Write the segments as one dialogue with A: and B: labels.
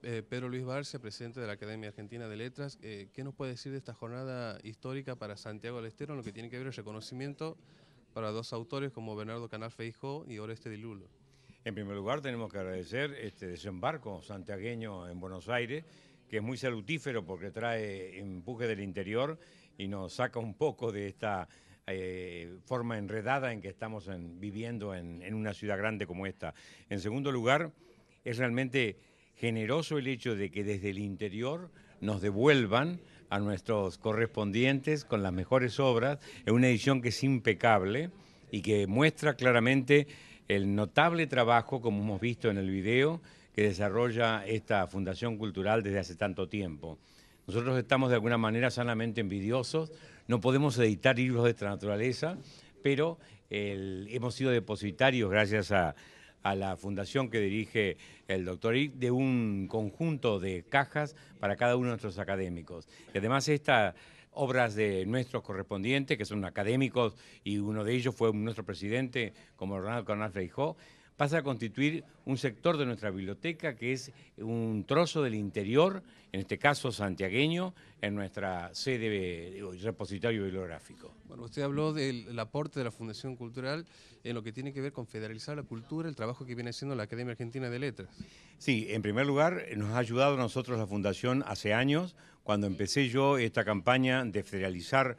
A: Pedro Luis Barcia, presidente de la Academia Argentina de Letras. ¿Qué nos puede decir de esta jornada histórica para Santiago del Estero en lo que tiene que ver el reconocimiento para dos autores como Bernardo Canal Feijó y Oreste Di Lulo?
B: En primer lugar, tenemos que agradecer este desembarco santiagueño en Buenos Aires, que es muy salutífero porque trae empuje del interior y nos saca un poco de esta forma enredada en que estamos viviendo en una ciudad grande como esta. En segundo lugar, es realmente generoso el hecho de que desde el interior nos devuelvan a nuestros correspondientes con las mejores obras, en una edición que es impecable y que muestra claramente el notable trabajo, como hemos visto en el video, que desarrolla esta Fundación Cultural desde hace tanto tiempo. Nosotros estamos de alguna manera sanamente envidiosos, no podemos editar libros de esta naturaleza, pero hemos sido depositarios, gracias a la fundación que dirige el doctor Ick, de un conjunto de cajas para cada uno de nuestros académicos. Y además estas obras de nuestros correspondientes, que son académicos, y uno de ellos fue nuestro presidente, como Bernardo Canal Feijó, pasa a constituir un sector de nuestra biblioteca que es un trozo del interior, en este caso santiagueño, en nuestra sede repositorio bibliográfico.
A: Bueno, usted habló del aporte de la Fundación Cultural en lo que tiene que ver con federalizar la cultura, el trabajo que viene haciendo la Academia Argentina de Letras.
B: Sí, en primer lugar, nos ha ayudado a nosotros la Fundación hace años, cuando empecé yo esta campaña de federalizar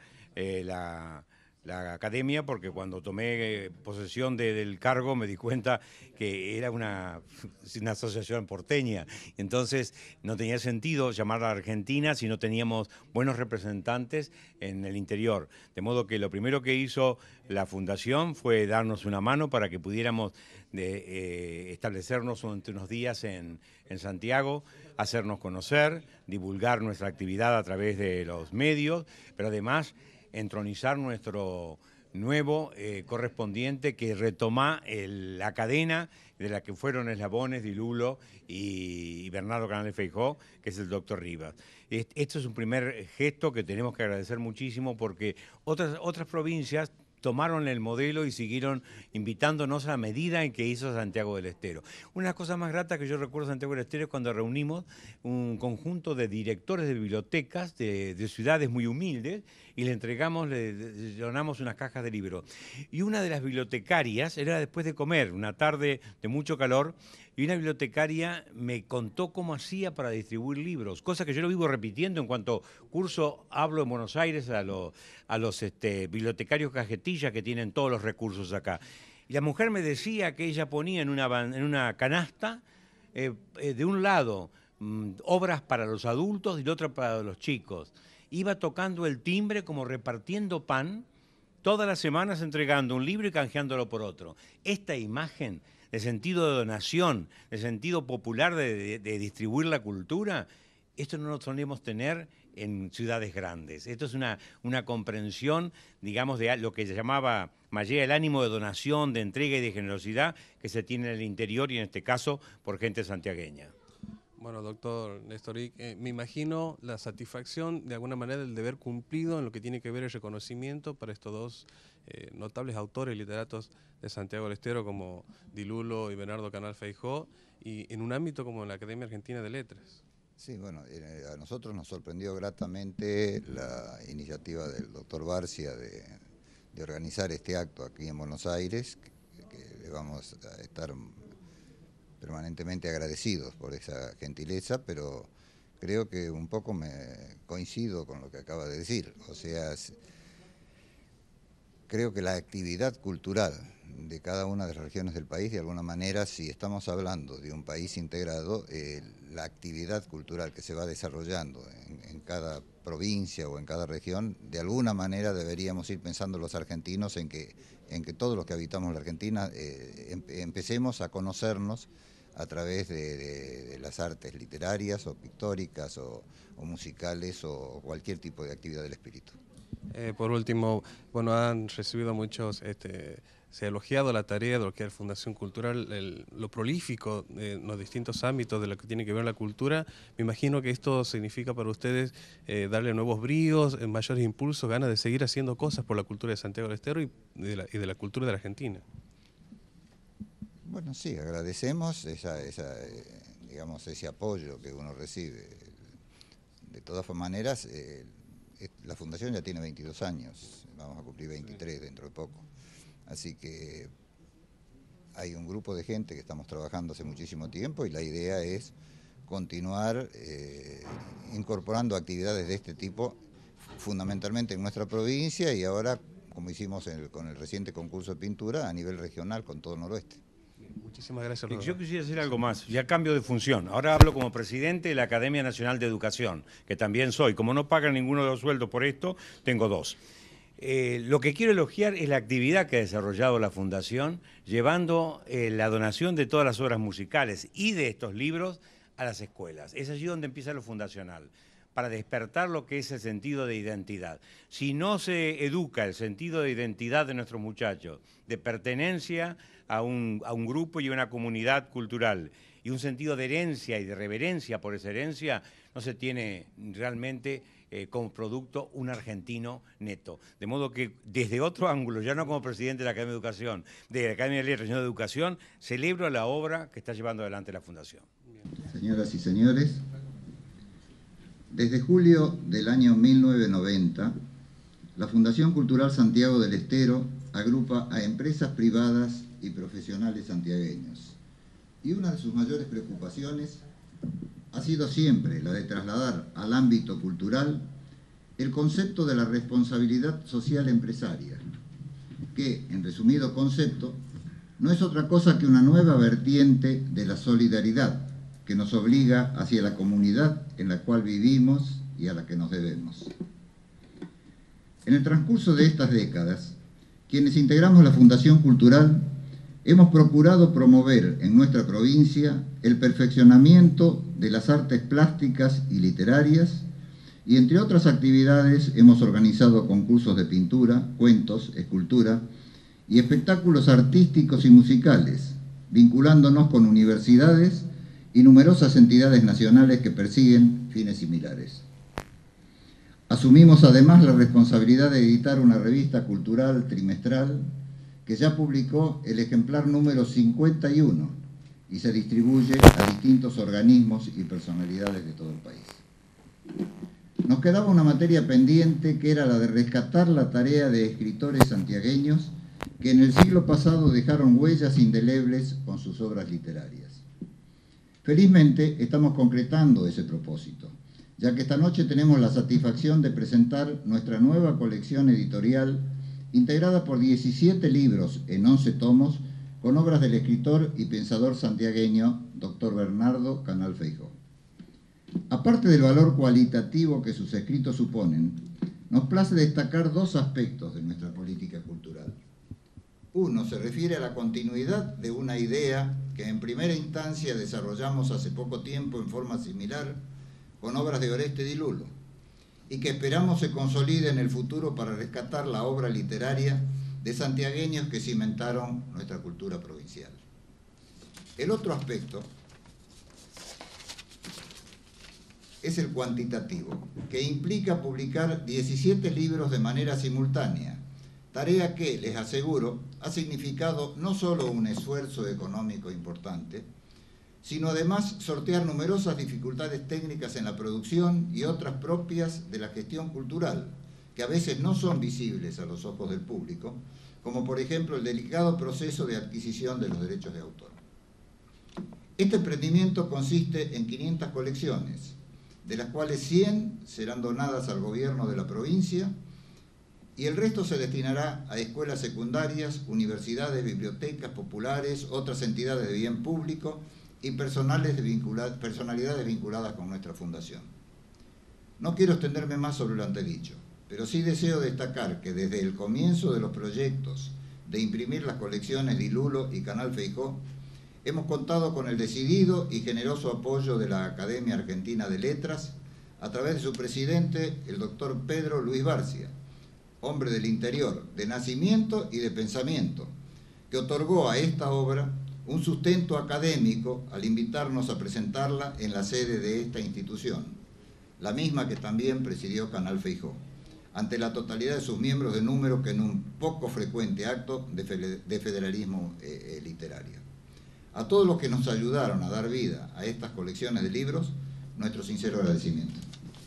B: la academia, porque cuando tomé posesión del cargo me di cuenta que era una asociación porteña. Entonces no tenía sentido llamarla Argentina si no teníamos buenos representantes en el interior. De modo que lo primero que hizo la Fundación fue darnos una mano para que pudiéramos establecernos durante unos días en Santiago, hacernos conocer, divulgar nuestra actividad a través de los medios, pero además entronizar nuestro nuevo correspondiente que retoma la cadena de la que fueron eslabones Di Lulo y Bernardo Canal Feijó, que es el doctor Rivas. Esto es un primer gesto que tenemos que agradecer muchísimo porque otras provincias tomaron el modelo y siguieron invitándonos a la medida en que hizo Santiago del Estero. Una de las cosas más gratas que yo recuerdo de Santiago del Estero es cuando reunimos un conjunto de directores de bibliotecas de ciudades muy humildes y le donamos unas cajas de libros. Y una de las bibliotecarias, era después de comer, una tarde de mucho calor, y una bibliotecaria me contó cómo hacía para distribuir libros, cosa que yo lo vivo repitiendo en cuanto curso hablo en Buenos Aires a los bibliotecarios cajetillas que tienen todos los recursos acá. Y la mujer me decía que ella ponía en una canasta, de un lado, obras para los adultos y del otro para los chicos. Iba tocando el timbre como repartiendo pan, todas las semanas entregando un libro y canjeándolo por otro. Esta imagen de sentido de donación, de sentido popular de distribuir la cultura, esto no lo solemos tener en ciudades grandes. Esto es una comprensión, digamos, de lo que se llamaba Mallea, el ánimo de donación, de entrega y de generosidad que se tiene en el interior y en este caso por gente santiagueña.
A: Bueno, doctor Néstor Ick, me imagino la satisfacción, de alguna manera, del deber cumplido en lo que tiene que ver el reconocimiento para estos dos notables autores y literatos de Santiago del Estero como Di Lulo y Bernardo Canal Feijó, y en un ámbito como la Academia Argentina de Letras.
C: Sí, bueno, a nosotros nos sorprendió gratamente la iniciativa del doctor Barcia de organizar este acto aquí en Buenos Aires, que vamos a estar permanentemente agradecidos por esa gentileza, pero creo que un poco me coincido con lo que acaba de decir. O sea, creo que la actividad cultural de cada una de las regiones del país, de alguna manera, si estamos hablando de un país integrado, la actividad cultural que se va desarrollando en cada provincia o en cada región, de alguna manera deberíamos ir pensando los argentinos en que todos los que habitamos la Argentina empecemos a conocernos a través de las artes literarias o pictóricas o musicales o cualquier tipo de actividad del espíritu.
A: Por último, bueno, han recibido muchos, se ha elogiado la tarea de lo que es la Fundación Cultural, lo prolífico en los distintos ámbitos de lo que tiene que ver la cultura. Me imagino que esto significa para ustedes darle nuevos bríos, mayores impulsos, ganas de seguir haciendo cosas por la cultura de Santiago del Estero y de la cultura de la Argentina.
C: Bueno, sí, agradecemos digamos, ese apoyo que uno recibe. De todas maneras, la Fundación ya tiene 22 años, vamos a cumplir 23 dentro de poco. Así que hay un grupo de gente que estamos trabajando hace muchísimo tiempo y la idea es continuar incorporando actividades de este tipo, fundamentalmente en nuestra provincia y ahora, como hicimos con el reciente concurso de pintura, a nivel regional con todo el noroeste.
A: Muchísimas gracias.
B: Yo quisiera decir algo más, ya cambio de función. Ahora hablo como presidente de la Academia Nacional de Educación, que también soy. Como no pagan ninguno de los sueldos por esto, tengo dos. Lo que quiero elogiar es la actividad que ha desarrollado la Fundación, llevando la donación de todas las obras musicales y de estos libros a las escuelas. Es allí donde empieza lo fundacional, para despertar lo que es el sentido de identidad. Si no se educa el sentido de identidad de nuestros muchachos, de pertenencia a un grupo y a una comunidad cultural, y un sentido de herencia y de reverencia por esa herencia, no se tiene realmente como producto un argentino neto. De modo que desde otro ángulo, ya no como presidente de la Academia de Educación, de la Academia de Letras, sino de Educación, celebro la obra que está llevando adelante la Fundación.
C: Señoras y señores, desde julio del año 1990, la Fundación Cultural Santiago del Estero agrupa a empresas privadas y profesionales santiagueños. Y una de sus mayores preocupaciones ha sido siempre la de trasladar al ámbito cultural el concepto de la responsabilidad social empresaria, que, en resumido concepto, no es otra cosa que una nueva vertiente de la solidaridad que nos obliga hacia la comunidad en la cual vivimos y a la que nos debemos. En el transcurso de estas décadas, quienes integramos la Fundación Cultural hemos procurado promover en nuestra provincia el perfeccionamiento de las artes plásticas y literarias y, entre otras actividades, hemos organizado concursos de pintura, cuentos, escultura y espectáculos artísticos y musicales, vinculándonos con universidades y numerosas entidades nacionales que persiguen fines similares. Asumimos además la responsabilidad de editar una revista cultural trimestral que ya publicó el ejemplar número 51 y se distribuye a distintos organismos y personalidades de todo el país. Nos quedaba una materia pendiente que era la de rescatar la tarea de escritores santiagueños que en el siglo pasado dejaron huellas indelebles con sus obras literarias. Felizmente estamos concretando ese propósito, ya que esta noche tenemos la satisfacción de presentar nuestra nueva colección editorial integrada por 17 libros en 11 tomos con obras del escritor y pensador santiagueño Dr. Bernardo Canal Feijó. Aparte del valor cualitativo que sus escritos suponen, nos place destacar dos aspectos de nuestra política cultural. Uno se refiere a la continuidad de una idea que en primera instancia desarrollamos hace poco tiempo en forma similar con obras de Oreste Di Lulo y que esperamos se consolide en el futuro para rescatar la obra literaria de santiagueños que cimentaron nuestra cultura provincial. El otro aspecto es el cuantitativo, que implica publicar 17 libros de manera simultánea, tarea que, les aseguro, ha significado no solo un esfuerzo económico importante, sino además sortear numerosas dificultades técnicas en la producción y otras propias de la gestión cultural, que a veces no son visibles a los ojos del público, como por ejemplo el delicado proceso de adquisición de los derechos de autor. Este emprendimiento consiste en 500 colecciones, de las cuales 100 serán donadas al gobierno de la provincia y el resto se destinará a escuelas secundarias, universidades, bibliotecas populares, otras entidades de bien público y personalidades vinculadas con nuestra fundación. No quiero extenderme más sobre lo antedicho, pero sí deseo destacar que desde el comienzo de los proyectos de imprimir las colecciones Di Lulo y Canal Feijó, hemos contado con el decidido y generoso apoyo de la Academia Argentina de Letras a través de su presidente, el doctor Pedro Luis Barcia, hombre del interior, de nacimiento y de pensamiento, que otorgó a esta obra un sustento académico al invitarnos a presentarla en la sede de esta institución, la misma que también presidió Canal Feijó, ante la totalidad de sus miembros de número que en un poco frecuente acto de federalismo literario. A todos los que nos ayudaron a dar vida a estas colecciones de libros, nuestro sincero agradecimiento.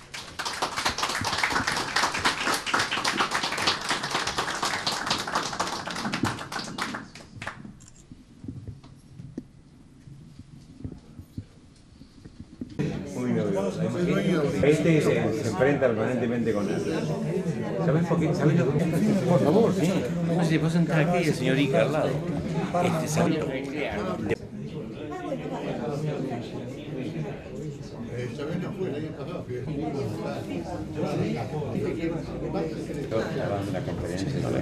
B: Este se enfrenta permanentemente con él. ¿Sabes por qué? ¿Sabes lo que es? Por favor, sí. No sé si vos entrar aquí y el señor Ica al lado. ¿Sabes lo que es? La conferencia, ¿no?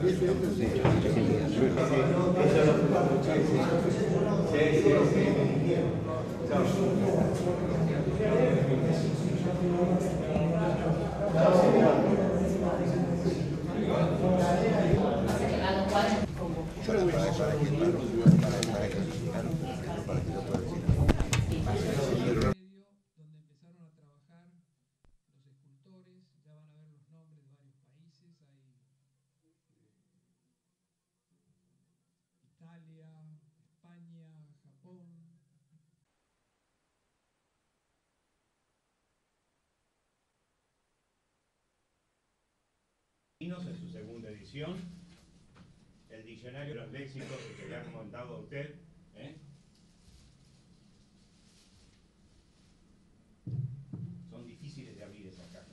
D: Italia, España, Japón.
B: En su segunda edición, el diccionario de los léxicos que le ha comentado a usted. Son difíciles de abrir esas cajas.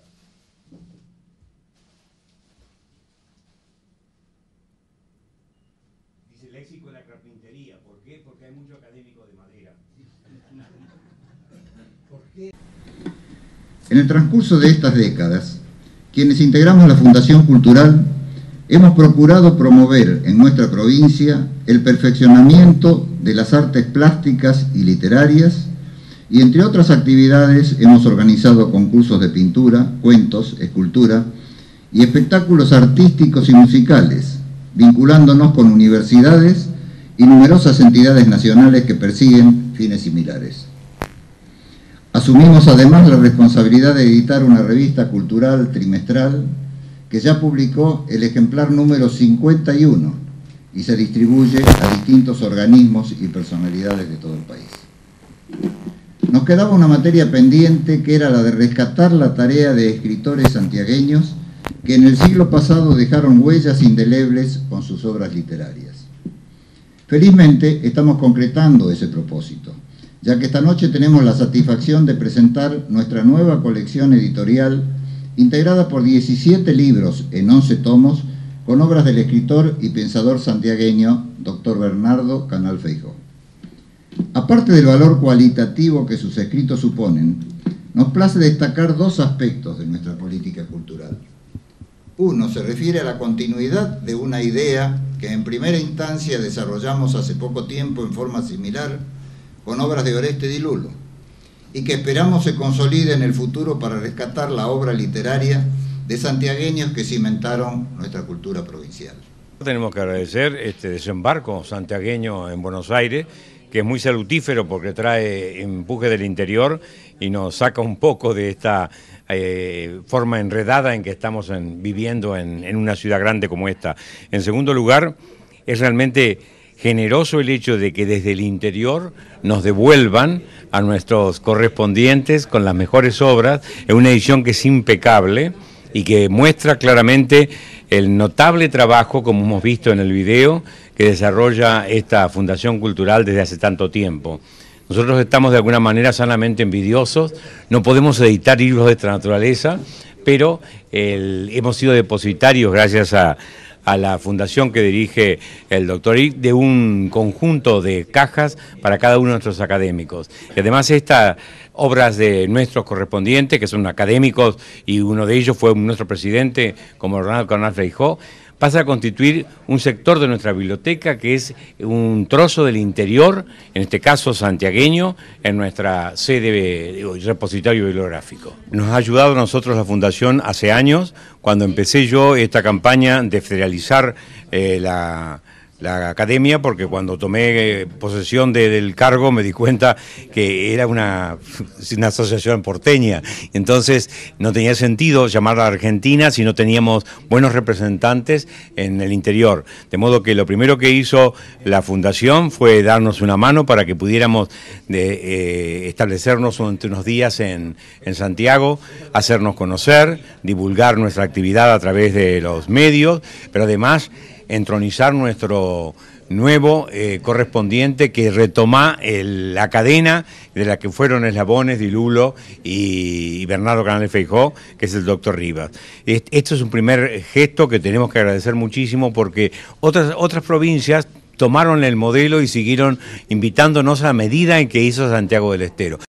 B: Dice léxico de la carpintería. ¿Por qué? Porque hay mucho académico de madera.
D: ¿Por qué?
C: En el transcurso de estas décadas, quienes integramos la Fundación Cultural hemos procurado promover en nuestra provincia el perfeccionamiento de las artes plásticas y literarias y entre otras actividades hemos organizado concursos de pintura, cuentos, escultura y espectáculos artísticos y musicales, vinculándonos con universidades y numerosas entidades nacionales que persiguen fines similares. Asumimos además la responsabilidad de editar una revista cultural trimestral que ya publicó el ejemplar número 51 y se distribuye a distintos organismos y personalidades de todo el país. Nos quedaba una materia pendiente que era la de rescatar la tarea de escritores santiagueños que en el siglo pasado dejaron huellas indelebles con sus obras literarias. Felizmente estamos concretando ese propósito, ya que esta noche tenemos la satisfacción de presentar nuestra nueva colección editorial integrada por 17 libros en 11 tomos con obras del escritor y pensador santiagueño Dr. Bernardo Canal Feijó. Aparte del valor cualitativo que sus escritos suponen, nos place destacar dos aspectos de nuestra política cultural. Uno se refiere a la continuidad de una idea que en primera instancia desarrollamos hace poco tiempo en forma similar con obras de Oreste Di Lulo, y que esperamos se consolide en el futuro para rescatar la obra literaria de santiagueños que cimentaron nuestra cultura provincial.
B: Tenemos que agradecer este desembarco santiagueño en Buenos Aires, que es muy salutífero porque trae empuje del interior y nos saca un poco de esta forma enredada en que estamos viviendo en una ciudad grande como esta. En segundo lugar, es realmente generoso el hecho de que desde el interior nos devuelvan a nuestros correspondientes con las mejores obras, en una edición que es impecable y que muestra claramente el notable trabajo, como hemos visto en el video, que desarrolla esta Fundación Cultural desde hace tanto tiempo. Nosotros estamos de alguna manera sanamente envidiosos, no podemos editar libros de esta naturaleza, pero hemos sido depositarios, gracias a la fundación que dirige el doctor Ick, de un conjunto de cajas para cada uno de nuestros académicos. Y además estas obras de nuestros correspondientes, que son académicos, y uno de ellos fue nuestro presidente, como Ronald Canal Feijó, pasa a constituir un sector de nuestra biblioteca que es un trozo del interior, en este caso santiagueño, en nuestra sede repositorio bibliográfico. Nos ha ayudado a nosotros la Fundación hace años, cuando empecé yo esta campaña de federalizar la la academia, porque cuando tomé posesión del cargo me di cuenta que era una asociación porteña. Entonces no tenía sentido llamarla Argentina si no teníamos buenos representantes en el interior. De modo que lo primero que hizo la fundación fue darnos una mano para que pudiéramos establecernos durante unos días en Santiago, hacernos conocer, divulgar nuestra actividad a través de los medios, pero además entronizar nuestro nuevo correspondiente que retoma la cadena de la que fueron eslabones Di Lulo y Bernardo Canales Feijó, que es el doctor Rivas. Esto es un primer gesto que tenemos que agradecer muchísimo, porque otras provincias tomaron el modelo y siguieron invitándonos a la medida en que hizo Santiago del Estero.